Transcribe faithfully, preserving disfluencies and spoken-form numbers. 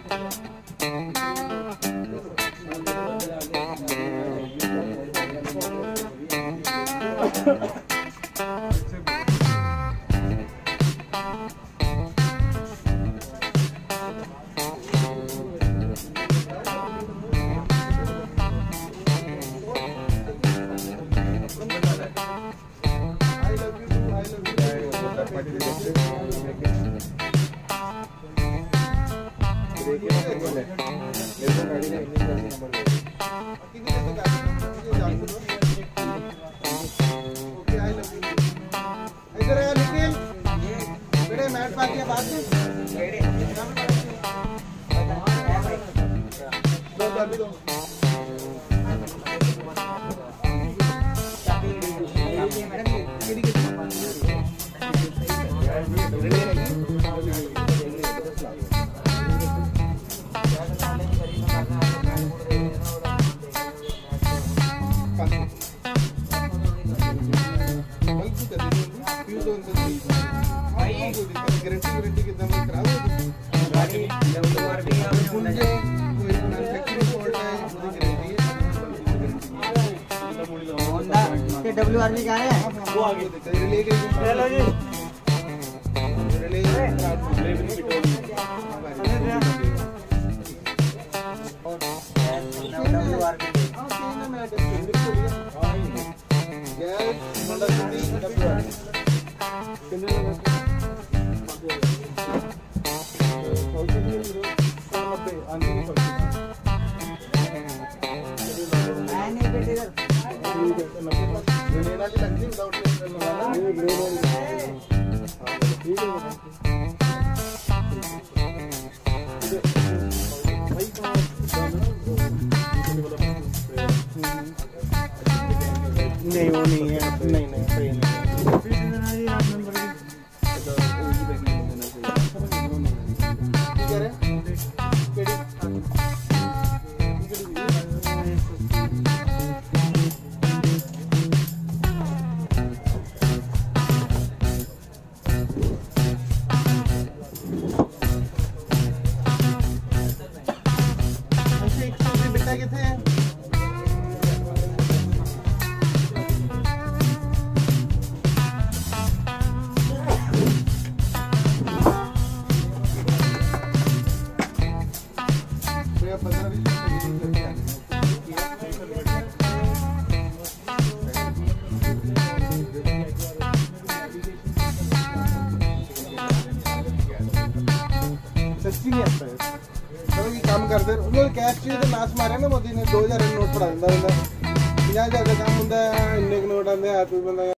W R का है वो आगे ले गई हेलो जी ले डब्ल्यू आर की गैस मतलब डब्ल्यू आर नहीं वो नहीं है नहीं नहीं सही नहीं काम करते कैश चीज नाश मारे ना मोदी ने दो हजार नोट पड़ा दिंदा पचास हजार का काम होंगे इन्ने नोट आते बंदा